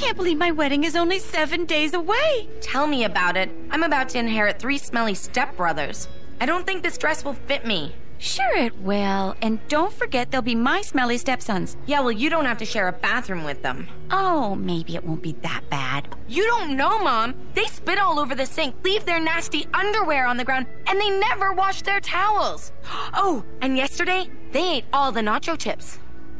can't believe my wedding is only 7 days away. Tell me about it. I'm about to inherit 3 smelly stepbrothers. I don't think this dress will fit me. Sure it will. And don't forget they'll be my smelly stepsons. Yeah, well, you don't have to share a bathroom with them. Oh, maybe it won't be that bad. You don't know, Mom. They spit all over the sink, leave their nasty underwear on the ground, and they never wash their towels. Oh, and yesterday, they ate all the nacho chips.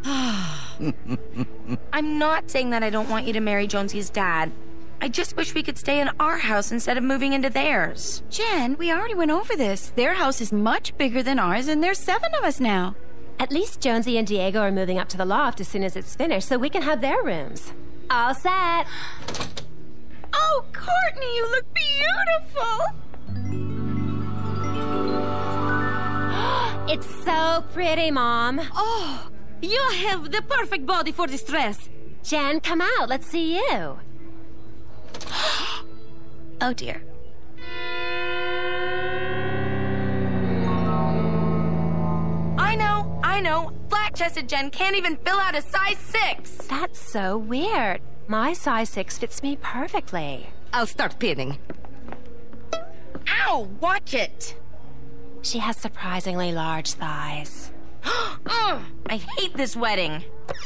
I'm not saying that I don't want you to marry Jonesy's dad. I just wish we could stay in our house instead of moving into theirs. Jen, we already went over this. Their house is much bigger than ours, and there's 7 of us now. At least Jonesy and Diego are moving up to the loft as soon as it's finished, so we can have their rooms. All set. Oh, Courtney, you look beautiful. It's so pretty, Mom. Oh, you have the perfect body for this dress. Jen, come out. Let's see you. Oh, dear. I know. Flat-chested Jen can't even fill out a size 6. That's so weird. My size 6 fits me perfectly. I'll start pinning. Ow! Watch it! She has surprisingly large thighs. I hate this wedding.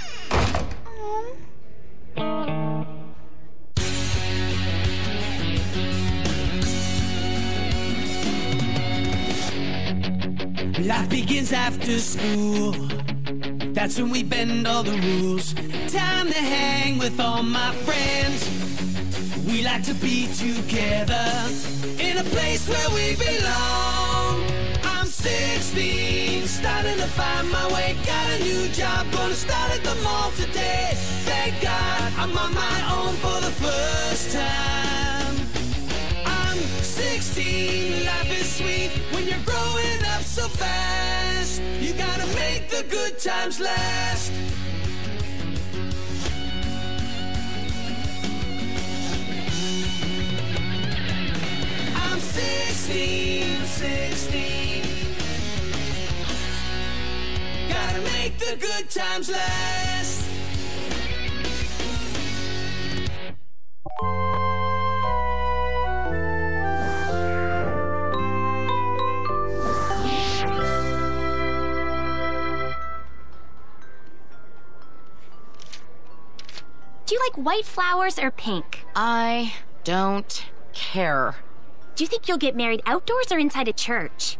Life begins after school. That's when we bend all the rules. Time to hang with all my friends. We like to be together in a place where we belong. I'm 16, starting to find my way. Got a new job, gonna start at the mall today. Thank God I'm on my own for the first time. I'm 16, life is sweet when you're growing up so fast. You gotta make the good times last. I'm 16. Gotta make the good times last. Do you like white flowers or pink? I don't care. Do you think you'll get married outdoors or inside a church?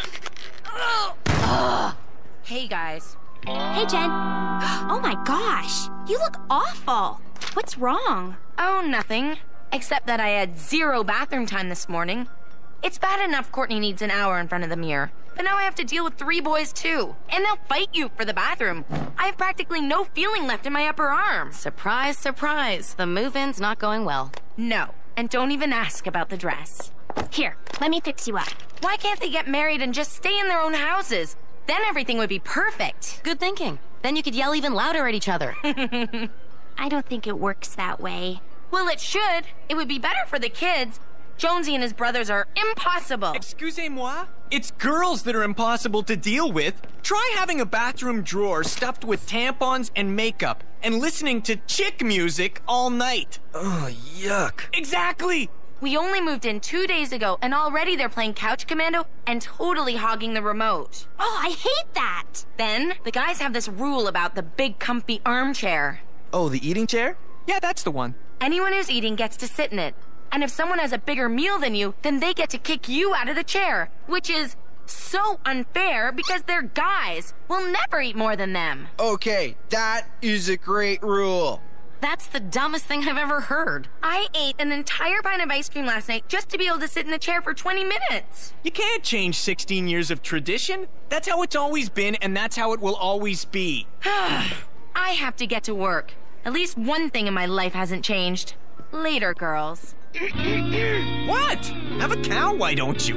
Hey, guys. Hey, Jen. Oh my gosh, you look awful. What's wrong? Oh, nothing. Except that I had 0 bathroom time this morning. It's bad enough Courtney needs an hour in front of the mirror, but now I have to deal with 3 boys too. And they'll fight you for the bathroom. I have practically no feeling left in my upper arm. Surprise, surprise. The move-in's not going well. No, and don't even ask about the dress. Here, let me fix you up. Why can't they get married and just stay in their own houses? Then everything would be perfect. Good thinking. Then you could yell even louder at each other. I don't think it works that way. Well, it should. It would be better for the kids. Jonesy and his brothers are impossible. Excusez-moi? It's girls that are impossible to deal with. Try having a bathroom drawer stuffed with tampons and makeup and listening to chick music all night. Oh, yuck. Exactly! We only moved in 2 days ago, and already they're playing Couch Commando and totally hogging the remote. Oh, I hate that! Then, the guys have this rule about the big comfy armchair. Oh, the eating chair? Yeah, that's the one. Anyone who's eating gets to sit in it. And if someone has a bigger meal than you, then they get to kick you out of the chair, which is so unfair because they're guys. We'll never eat more than them. Okay, that is a great rule. That's the dumbest thing I've ever heard. I ate an entire pint of ice cream last night just to be able to sit in the chair for 20 minutes. You can't change 16 years of tradition. That's how it's always been, and that's how it will always be. I have to get to work. At least one thing in my life hasn't changed. Later, girls. What? Have a cow, why don't you?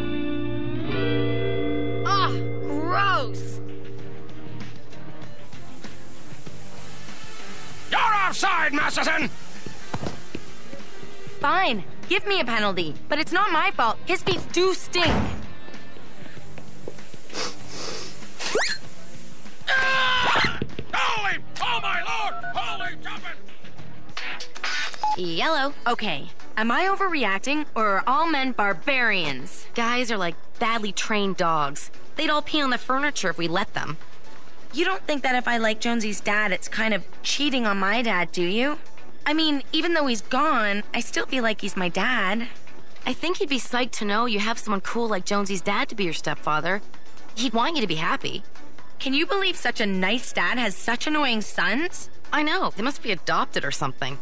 Ugh, gross. You're offside, Masterson! Fine, give me a penalty, but it's not my fault. His feet do stink. Holy, oh my lord! Holy jumping! Yellow. Okay, am I overreacting, or are all men barbarians? Guys are like badly trained dogs. They'd all pee on the furniture if we let them. You don't think that if I like Jonesy's dad, it's kind of cheating on my dad, do you? I mean, even though he's gone, I still feel like he's my dad. I think he'd be psyched to know you have someone cool like Jonesy's dad to be your stepfather. He'd want you to be happy. Can you believe such a nice dad has such annoying sons? I know. They must be adopted or something.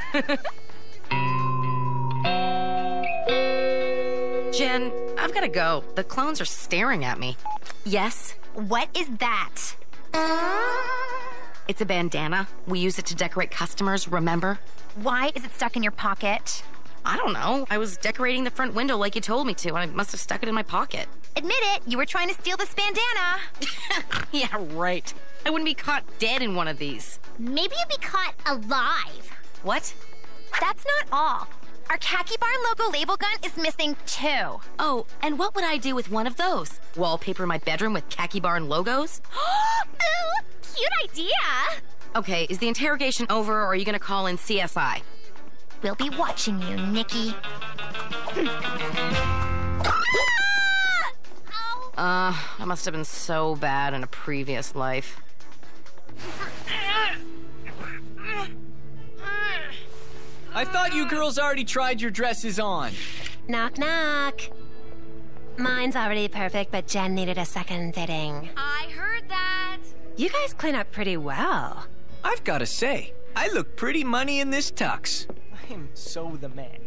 Jen, I've got to go. The clones are staring at me. Yes? What is that? It's a bandana. We use it to decorate customers, remember? Why is it stuck in your pocket? I don't know. I was decorating the front window like you told me to, and I must have stuck it in my pocket. Admit it, you were trying to steal this bandana. Yeah, right. I wouldn't be caught dead in one of these. Maybe you'd be caught alive. What? That's not all. Our Khaki Barn logo label gun is missing too. Oh, and what would I do with one of those? Wallpaper my bedroom with Khaki Barn logos? Ooh, cute idea. Okay, is the interrogation over, or are you gonna call in CSI? We'll be watching you, Nikki. I must have been so bad in a previous life. I thought you girls already tried your dresses on. Knock, knock. Mine's already perfect, but Jen needed a second fitting. I heard that. You guys clean up pretty well. I've got to say, I look pretty money in this tux. I am so the man.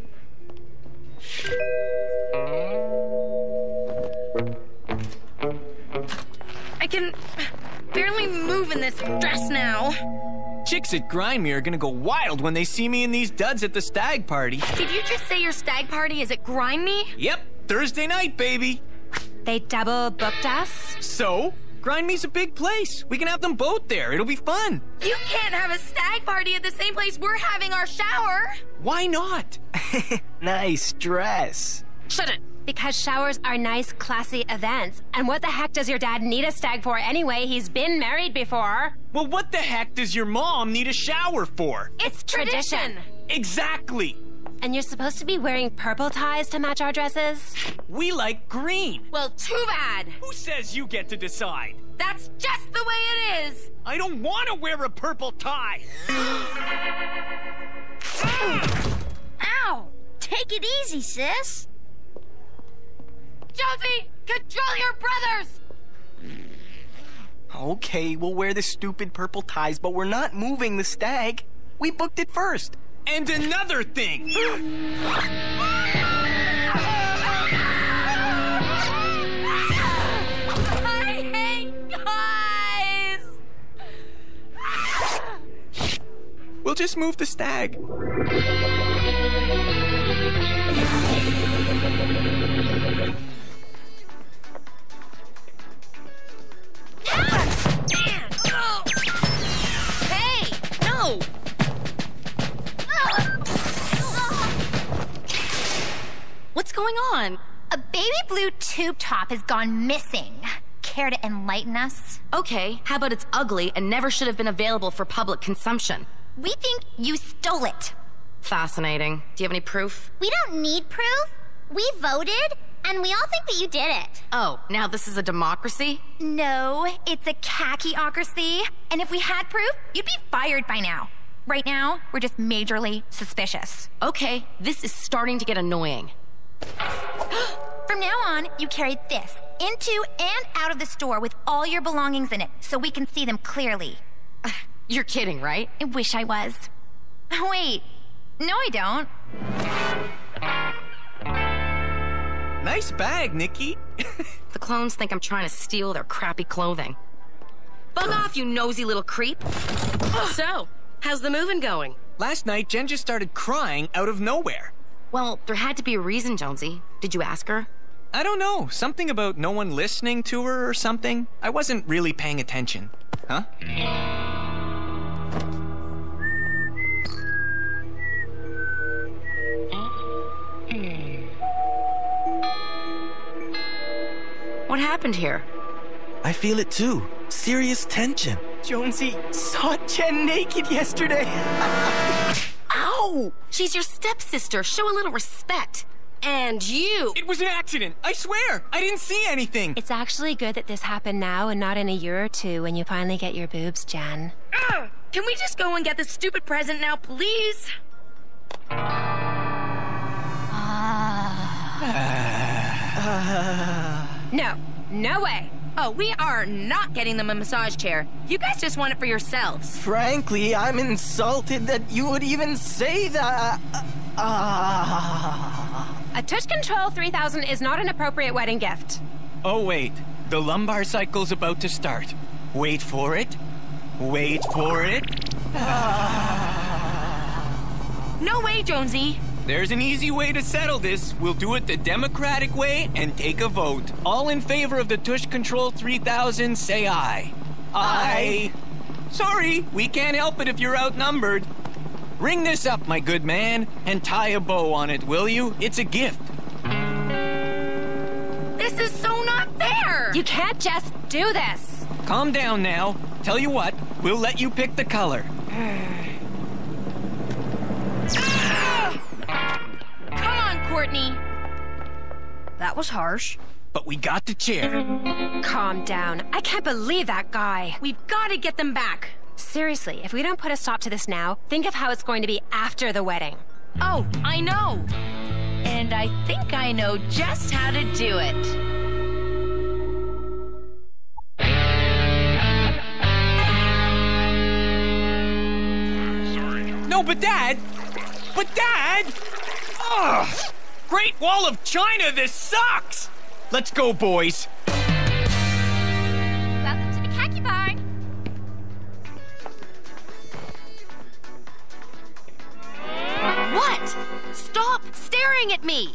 I can barely move in this dress now. Chicks at Grindmere are gonna go wild when they see me in these duds at the stag party. Did you just say your stag party is at Grind Me? Yep, Thursday night, baby. They double booked us? So? Grind Me's a big place. We can have them both there. It'll be fun. You can't have a stag party at the same place we're having our shower. Why not? Nice dress. Shut it. Because showers are nice, classy events. And what the heck does your dad need a stag for anyway? He's been married before. Well, what the heck does your mom need a shower for? It's tradition. Exactly. And you're supposed to be wearing purple ties to match our dresses? We like green. Well, too bad. Who says you get to decide? That's just the way it is. I don't want to wear a purple tie. Ow! Take it easy, sis. Josie, control your brothers. Okay, we'll wear the stupid purple ties, but we're not moving the stag. We booked it first. And another thing. I hate guys. We'll just move the stag. Hey, no. What's going on? A baby blue tube top has gone missing. Care to enlighten us? Okay, how about it's ugly and never should have been available for public consumption? We think you stole it. Fascinating. Do you have any proof? We don't need proof. We voted, and we all think that you did it. Oh, now this is a democracy? No, it's a khaki-ocracy. And if we had proof, you'd be fired by now. Right now, we're just majorly suspicious. Okay, this is starting to get annoying. From now on, you carry this into and out of the store with all your belongings in it so we can see them clearly. You're kidding, right? I wish I was. Wait, no I don't. Nice bag, Nikki. The clones think I'm trying to steal their crappy clothing. Bug off, you nosy little creep. So, how's the moving going? Last night, Jen just started crying out of nowhere. Well, there had to be a reason, Jonesy. Did you ask her? I don't know. Something about no one listening to her or something. I wasn't really paying attention. Huh? What happened here? I feel it too. Serious tension. Jonesy saw Jen naked yesterday. Ow! No! She's your stepsister. Show a little respect. And you! It was an accident. I swear. I didn't see anything. It's actually good that this happened now and not in a year or two when you finally get your boobs, Jen. Ugh! Can we just go and get this stupid present now, please? No. No way. Oh, we are not getting them a massage chair. You guys just want it for yourselves. Frankly, I'm insulted that you would even say that. A Tush Control 3000 is not an appropriate wedding gift. Oh, wait. The lumbar cycle's about to start. Wait for it. Wait for it. No way, Jonesy. There's an easy way to settle this. We'll do it the democratic way and take a vote. All in favor of the Tush Control 3000, say aye. Aye. Sorry, we can't help it if you're outnumbered. Ring this up, my good man, and tie a bow on it, will you? It's a gift. This is so not fair! You can't just do this. Calm down now. Tell you what, we'll let you pick the color. Come on, Courtney. That was harsh. But we got the chair. Calm down. I can't believe that guy. We've got to get them back. Seriously, if we don't put a stop to this now, think of how it's going to be after the wedding. Oh, I know. And I think I know just how to do it. No, but Dad! But Dad! Ugh! Great Wall of China, this sucks! Let's go, boys. Welcome to the khaki barn. What? Stop staring at me!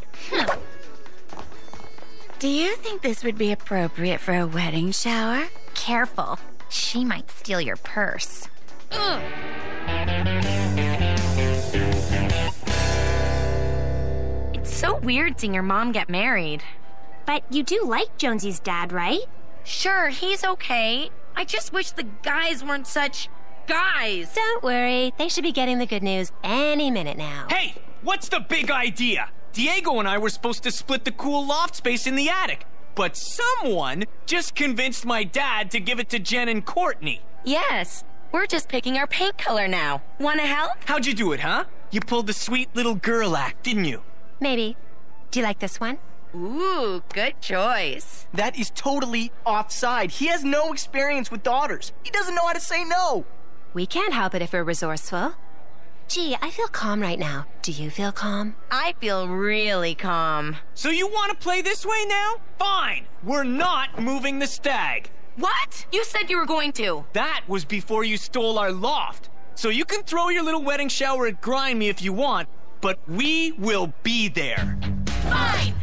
Do you think this would be appropriate for a wedding shower? Careful. She might steal your purse. Ugh. It's so weird seeing your mom get married. But you do like Jonesy's dad, right? Sure, he's okay. I just wish the guys weren't such guys. Don't worry. They should be getting the good news any minute now. Hey, what's the big idea? Diego and I were supposed to split the cool loft space in the attic, but someone just convinced my dad to give it to Jen and Courtney. Yes, we're just picking our paint color now. Wanna help? How'd you do it, huh? You pulled the sweet little girl act, didn't you? Maybe. Do you like this one? Ooh, good choice. That is totally offside. He has no experience with daughters. He doesn't know how to say no. We can't help it if we're resourceful. Gee, I feel calm right now. Do you feel calm? I feel really calm. So you want to play this way now? Fine. We're not moving the stag. What? You said you were going to. That was before you stole our loft. So you can throw your little wedding shower at Grimy if you want, but we will be there. Fine!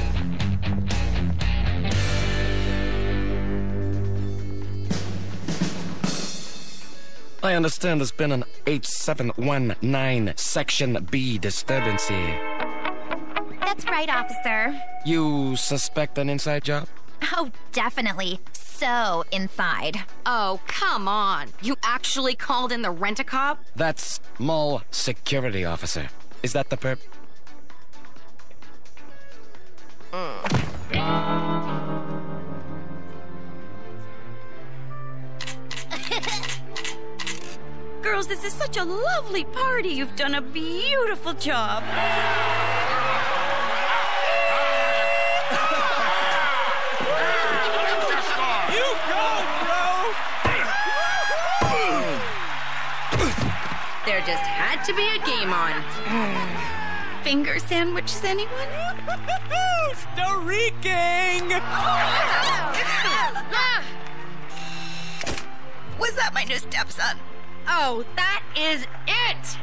I understand there's been an 8719 Section B disturbance here. That's right, officer. You suspect an inside job? Oh, definitely. So inside. Oh, come on. You actually called in the rent-a-cop? That's mall security officer. Is that the perp? Girls, this is such a lovely party. You've done a beautiful job. You go, bro! There just had to be a game on. Finger sandwiches, anyone? Star-reeking! Was that my new stepson? Oh, that is it!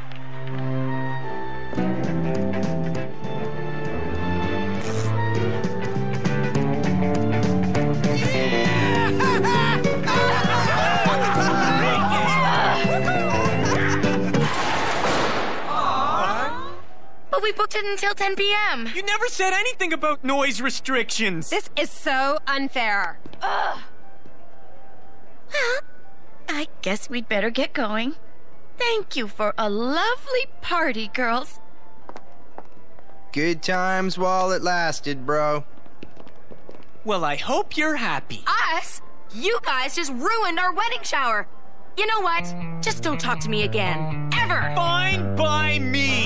But we booked it until 10 p.m. You never said anything about noise restrictions. This is so unfair. Well, I guess we'd better get going. Thank you for a lovely party, girls. Good times while it lasted, bro. Well, I hope you're happy. Us? You guys just ruined our wedding shower. You know what? Just don't talk to me again. Ever! Fine by me!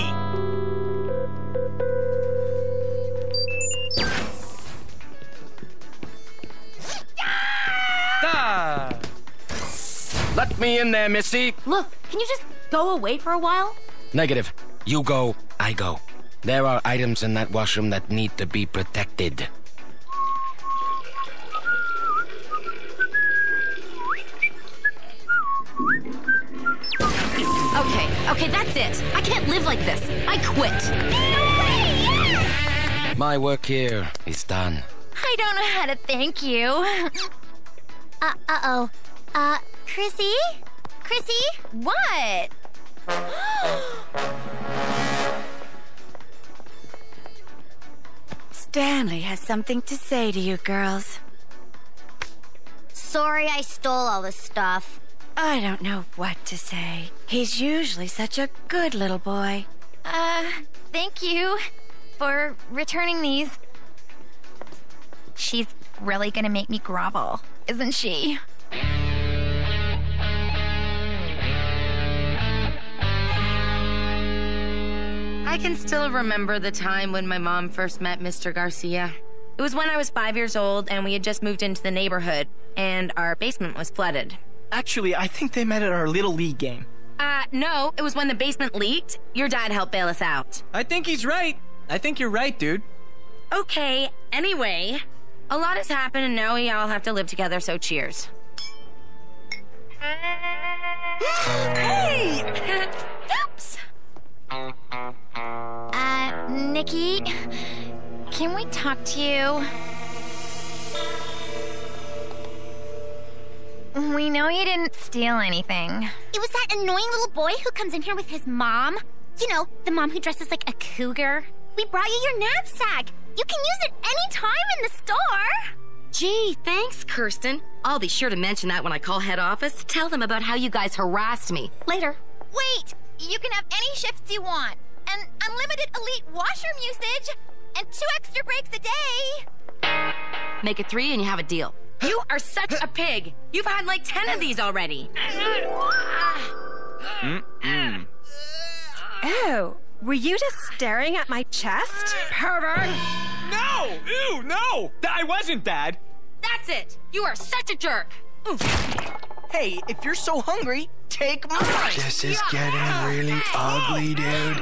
Let me in there, Missy. Look, can you just go away for a while? Negative. You go, I go. There are items in that washroom that need to be protected. Okay, that's it. I can't live like this. I quit. My work here is done. I don't know how to thank you. Uh-oh. Chrissy? Chrissy? What? Stanley has something to say to you, girls. Sorry I stole all the stuff. I don't know what to say. He's usually such a good little boy. Thank you for returning these. She's really gonna make me grovel, isn't she? I can still remember the time when my mom first met Mr. Garcia. It was when I was 5 years old and we had just moved into the neighborhood, and our basement was flooded. Actually, I think they met at our Little League game. No, it was when the basement leaked. Your dad helped bail us out. I think he's right. I think you're right, dude. Okay, anyway, a lot has happened and now we all have to live together, so cheers. Hey! Oops! Nikki, can we talk to you? We know you didn't steal anything. It was that annoying little boy who comes in here with his mom. You know, the mom who dresses like a cougar. We brought you your knapsack. You can use it any time in the store. Gee, thanks, Kirsten. I'll be sure to mention that when I call head office. Tell them about how you guys harassed me. Later. Wait! You can have any shifts you want, and unlimited elite washroom usage, and 2 extra breaks a day. Make it 3 and you have a deal. You are such a pig. You've had like 10 of these already. Oh, were you just staring at my chest? Pervert! No! Ew, no! I wasn't, Dad. That's it. You are such a jerk. Oof. Hey, if you're so hungry, take mine. This is getting really ugly, dude.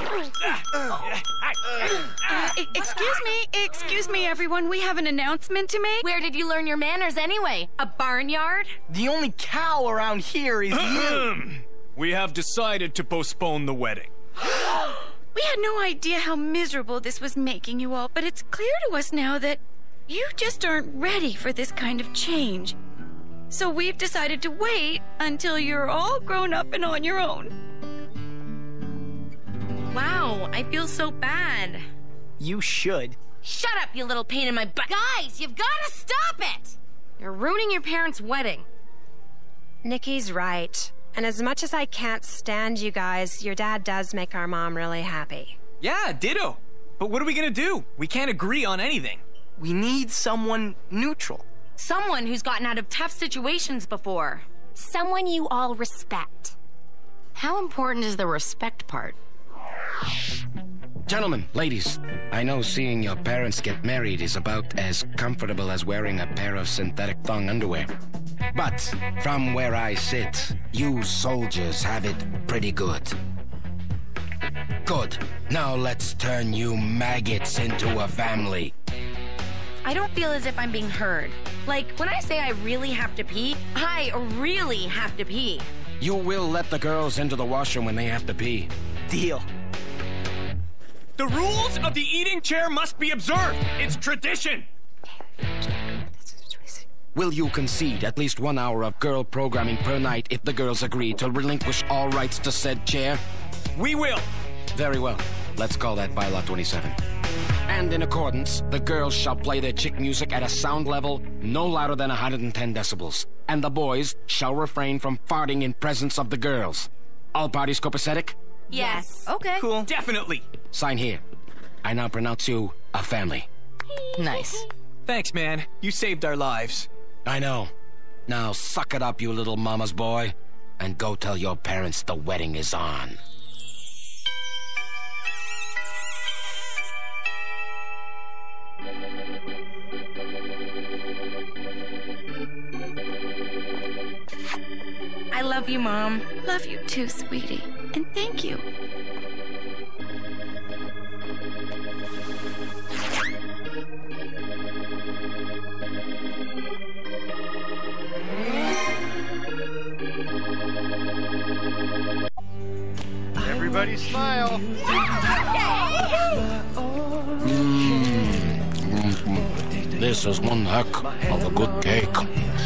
Excuse me, everyone. We have an announcement to make. Where did you learn your manners anyway? A barnyard? The only cow around here is you. We have decided to postpone the wedding. We had no idea how miserable this was making you all, but it's clear to us now that you just aren't ready for this kind of change. So we've decided to wait until you're all grown up and on your own. Wow, I feel so bad. You should. Shut up, you little pain in my butt. Guys, you've got to stop it! You're ruining your parents' wedding. Nikki's right. And as much as I can't stand you guys, your dad does make our mom really happy. Yeah, ditto. But what are we gonna do? We can't agree on anything. We need someone neutral. Someone who's gotten out of tough situations before. Someone you all respect. How important is the respect part? Gentlemen, ladies, I know seeing your parents get married is about as comfortable as wearing a pair of synthetic thong underwear. But from where I sit, you soldiers have it pretty good. Good. Now let's turn you maggots into a family. I don't feel as if I'm being heard. Like, when I say I really have to pee, I really have to pee. You will let the girls into the washroom when they have to pee. Deal. The rules of the eating chair must be observed. It's tradition. Will you concede at least 1 hour of girl programming per night if the girls agree to relinquish all rights to said chair? We will. Very well. Let's call that Bylaw 27. And in accordance, the girls shall play their chick music at a sound level no louder than 110 decibels. And the boys shall refrain from farting in presence of the girls. All parties copacetic? Yes. Okay. Cool. Definitely. Sign here. I now pronounce you a family. Nice. Thanks, man. You saved our lives. I know. Now suck it up, you little mama's boy, and go tell your parents the wedding is on. I love you, Mom. Love you too, sweetie. And thank you. Everybody smile. This is one heck of a good cake.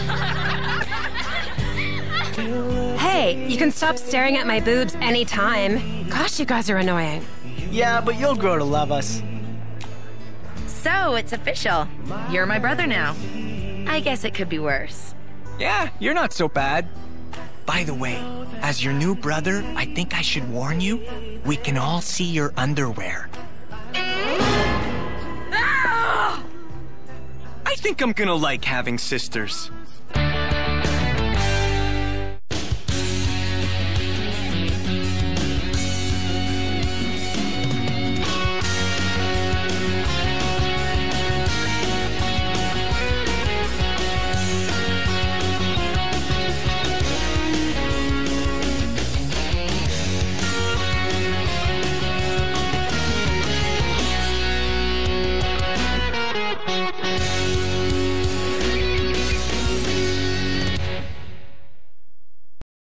Hey, you can stop staring at my boobs anytime. Gosh, you guys are annoying. Yeah, but you'll grow to love us. So, it's official. You're my brother now. I guess it could be worse. Yeah, you're not so bad. By the way, as your new brother, I think I should warn you, we can all see your underwear. I think I'm gonna like having sisters.